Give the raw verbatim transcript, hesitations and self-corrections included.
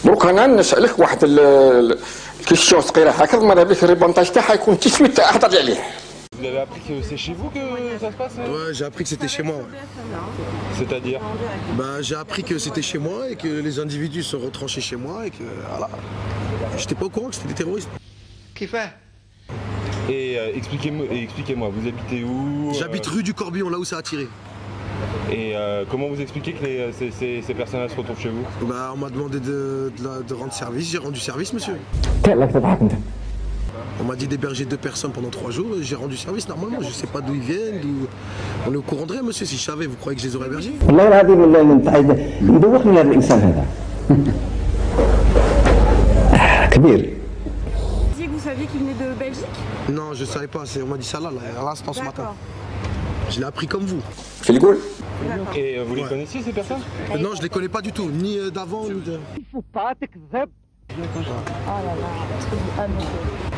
دروك انا نسالك واحد الكيستيون ثقيله هكا ماذا بك الريبونتاج تاعها يكون تسويت اهضر عليه. Vous avez appris que c'est chez vous que ça se passe? Ouais, j'ai appris que c'était chez moi. Ouais. C'est-à-dire? Bah, j'ai appris que c'était chez moi et que les individus sont retranchés chez moi et que voilà. J'étais pas au courant que c'était des terroristes. Qui fait? Et euh, expliquez-moi, expliquez-moi, vous habitez où? J'habite rue du Corbillon, là où ça a tiré. Et euh, comment vous expliquez que les, ces, ces, ces personnes-là se retrouvent chez vous? Bah, on m'a demandé de, de, de rendre service, j'ai rendu service, monsieur. On m'a dit d'héberger deux personnes pendant trois jours et j'ai rendu service normalement. Je sais pas d'où ils viennent, d'où... On est au courant de rien, monsieur. Si je savais, vous croyez que je les aurais hébergés? والله العظيم والله مدوخني هذا الانسان هذا كبير. Vous saviez qu'il venait de Belgique? Non, je savais pas. On m'a dit ça là, là à l'instant ce matin. Je l'ai appris comme vous. في القول. Et euh, vous les Ouais. connaissiez ces personnes? Euh, non, je les connais pas du tout, ni euh, d'avant ni de. Oh là là,